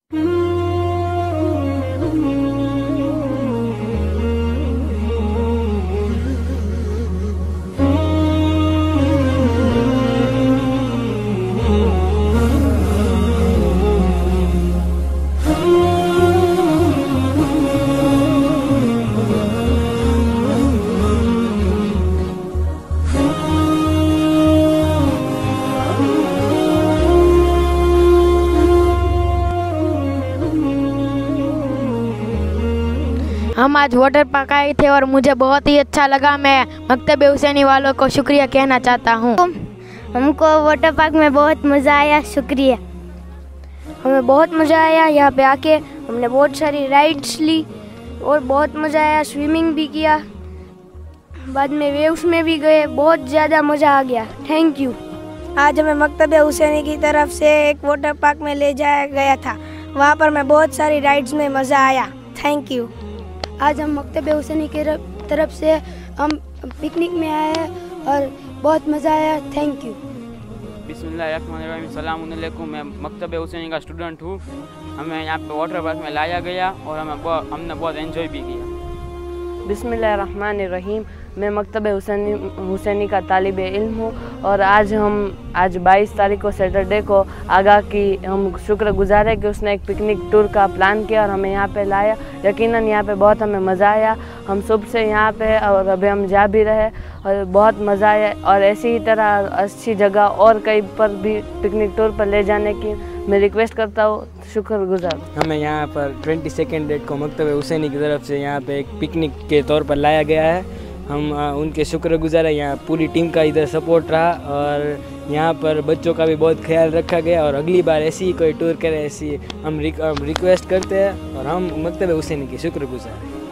हम आज water park आए थे और मुझे बहुत ही अच्छा लगा। मैं मकतब हुसैनी वालों को शुक्रिया कहना चाहता हूँ। हमको वाटर पार्क में बहुत मज़ा आया, शुक्रिया। हमें बहुत मज़ा आया यहाँ पे आके। हमने बहुत सारी राइड्स ली और बहुत मज़ा आया। स्विमिंग भी किया, बाद में वेव्स में भी गए, बहुत ज़्यादा मज़ा आ गया। Thank you. आज हमें मकतब हुसैनी की तरफ से एक वाटर पार्क में ले जाया गया था। वहाँ पर मैं बहुत सारी राइड्स में मज़ा आया। Thank you. आज हम मकतब हुसैनी की तरफ से हम पिकनिक में आए हैं और बहुत मज़ा आया। Thank you. बिस्मिल्लाहिर्रहमानिर्रहीम, अस्सलाम वालेकुम। मैं मकतब हुसैनी का स्टूडेंट हूँ। हमें यहाँ पे वाटर पार्क में लाया गया और हमने बहुत एंजॉय भी किया। बिस्मिल्लाहिर्रहमानिर्रहीम, मैं मकतब हुसैनी का तालिब इल्म हूँ और आज 22 तारीख को सैटरडे को आगा की हम शुक्रगुजार है कि उसने एक पिकनिक टूर का प्लान किया और हमें यहाँ पे लाया। यकीनन यहाँ पे बहुत हमें मज़ा आया। हम सुबह से यहाँ पे और अभी हम जा भी रहे और बहुत मज़ा आया। और ऐसी ही तरह अच्छी जगह और कहीं पर भी पिकनिक टूर पर ले जाने की मैं रिक्वेस्ट करता हूँ। शुक्रगुजार। हमें यहाँ पर 22 डेट को मकतब हुसैनी की तरफ से यहाँ पे एक पिकनिक के तौर पर लाया गया है। हम उनके शुक्रगुजार है। यहाँ पूरी टीम का इधर सपोर्ट रहा और यहाँ पर बच्चों का भी बहुत ख्याल रखा गया और अगली बार ऐसी ही कोई टूर करे ऐसी हम रिक्वेस्ट करते हैं और हम मकतब हुसैनी के शुक्रगुजार हैं।